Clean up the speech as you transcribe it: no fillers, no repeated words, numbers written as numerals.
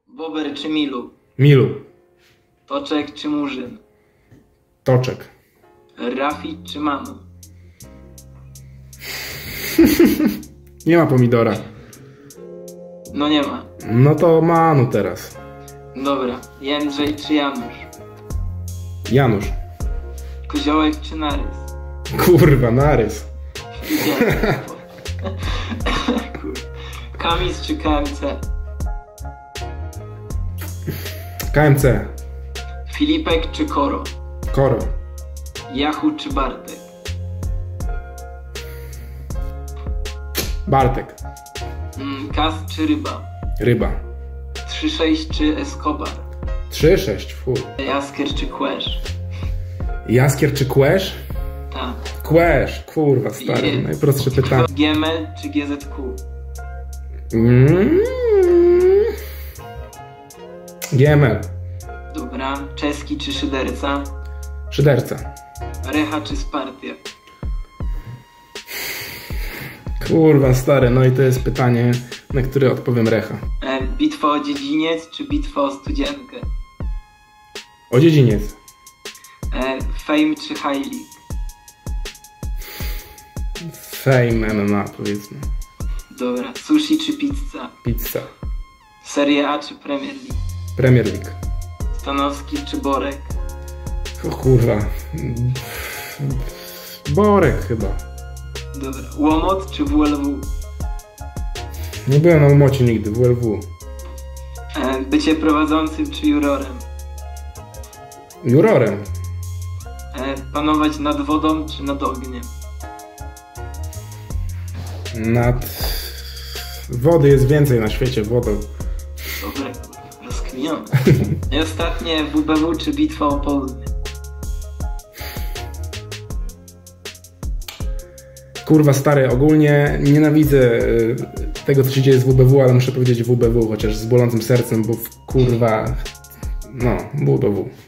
Bober czy Milu? Milu. Toczek czy Murzyn? Toczek. Rafit czy Manu? Nie ma pomidora. No nie ma. No to Manu teraz. Dobra. Jędrzej czy Janusz? Janusz. Koziołek czy Narys? Kurwa, narys. Kamis czy KMC? KMC. Filipek czy Koro? Koro. Jachu czy Bartek? Bartek. Kas czy Ryba? Ryba. 3-6 czy Escobar? 3-6, fu. Jaskier czy Kłesz? Jaskier czy Kłesz? Tak. Kłesz, kurwa stary, najprostsze pytanie. GML czy GZQ? GML. Dobra. Czeski czy Szyderca? Szyderca. Recha czy Spartia? Kurwa stary, no i to jest pytanie, na które odpowiem Recha. Bitwa o Dziedziniec czy bitwa o Studzienkę? O Dziedziniec. Fame czy High League? Fame MMA powiedzmy. Dobra. Sushi czy pizza? Pizza. Serie A czy Premier League? Premier League. Stanowski czy Borek? O kurwa. Borek chyba. Dobra. Łomot czy WLW? Nie byłem na Łomocie nigdy, WLW. Bycie prowadzącym czy jurorem? Jurorem. Panować nad wodą czy nad ogniem? Wody jest więcej na świecie, wodą. Dobra, rozkminione. I ostatnie, WBW czy bitwa o Poznań? Kurwa stary, ogólnie nienawidzę tego, co się dzieje z WBW, ale muszę powiedzieć WBW, chociaż z bolącym sercem, bo kurwa, no, WBW.